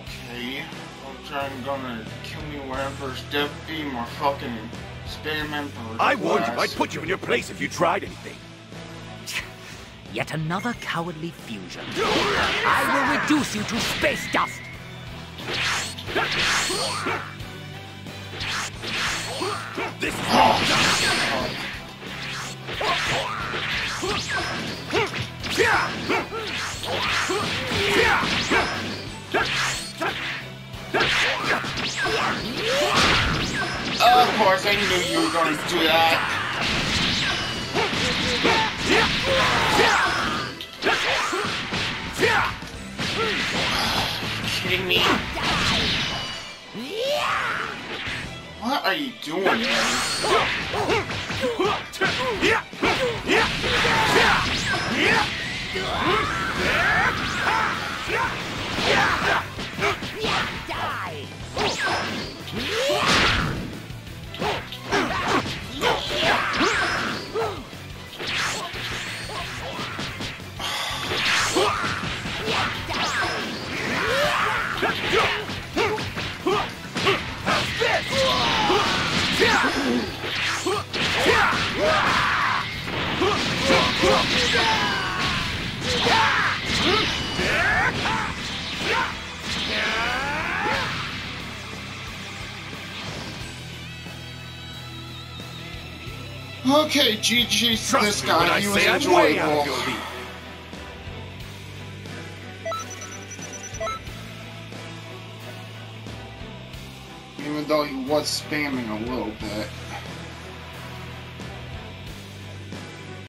Okay, I'm trying gonna kill me wherever's Death Beam or fucking Spam Emperor. I warned you, I'd put you in your place if you tried anything. Yet another cowardly fusion. I will reduce you to space dust! This is Of course, I knew you were going to do that. Kidding me? What are you doing, man? Okay, GG to this guy, he was enjoyable. Even though he was spamming a little bit.